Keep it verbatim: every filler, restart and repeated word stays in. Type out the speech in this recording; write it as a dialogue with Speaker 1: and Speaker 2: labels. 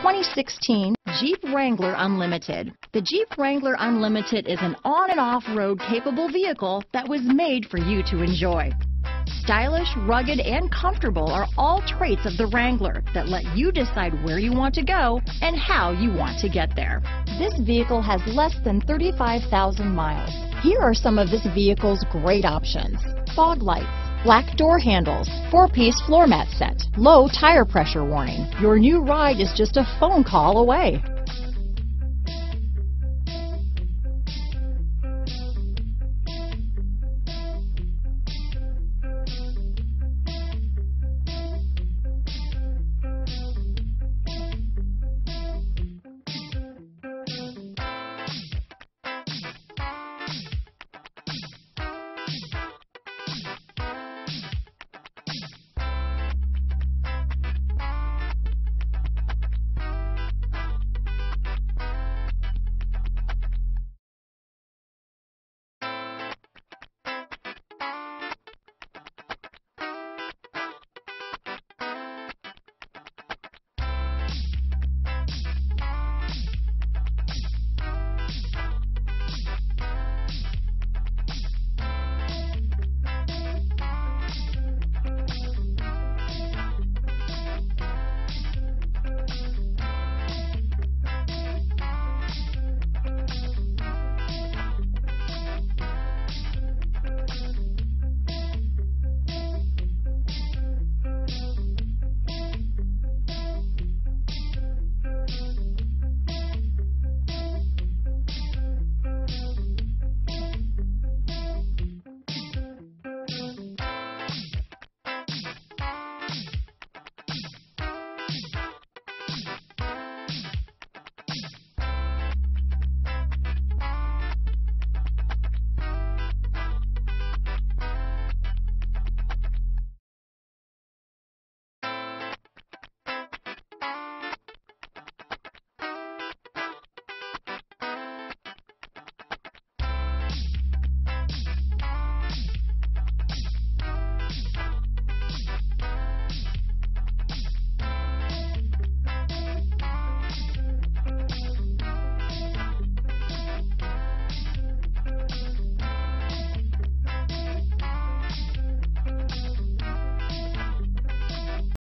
Speaker 1: twenty sixteen Jeep Wrangler Unlimited. The Jeep Wrangler Unlimited is an on and off-road capable vehicle that was made for you to enjoy. Stylish, rugged, and comfortable are all traits of the Wrangler that let you decide where you want to go and how you want to get there. This vehicle has less than thirty-five thousand miles. Here are some of this vehicle's great options: fog lights, black door handles, four-piece floor mat set, low tire pressure warning. Your new ride is just a phone call away.